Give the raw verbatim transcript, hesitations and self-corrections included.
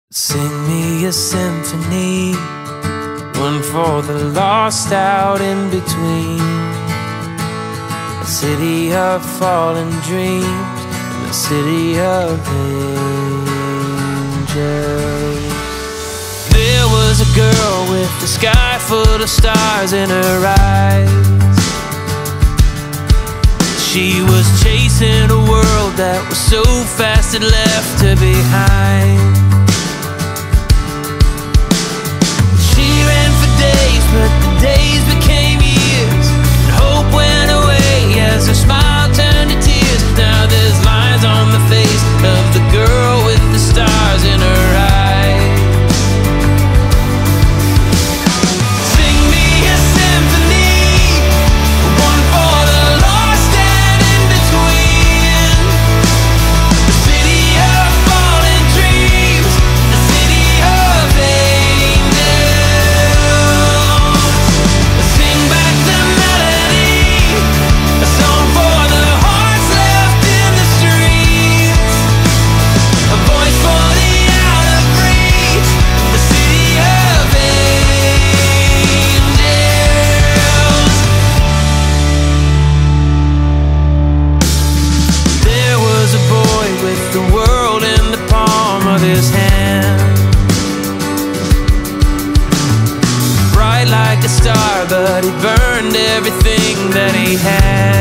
Sing me a symphony, one for the lost out in between. A city of fallen dreams and a city of angels. There was a girl with the sky full of stars in her eyes. She was chasing a world that was so fast it left her behind. But the days became years, and hope went away as her smile turned to tears. Now there's lines on the face of the girl with the stars in her eyes. Sing me a symphony, one for the lost and in between. The city of fallen dreams, the city of angels. His hand, bright like a star, but he burned everything that he had.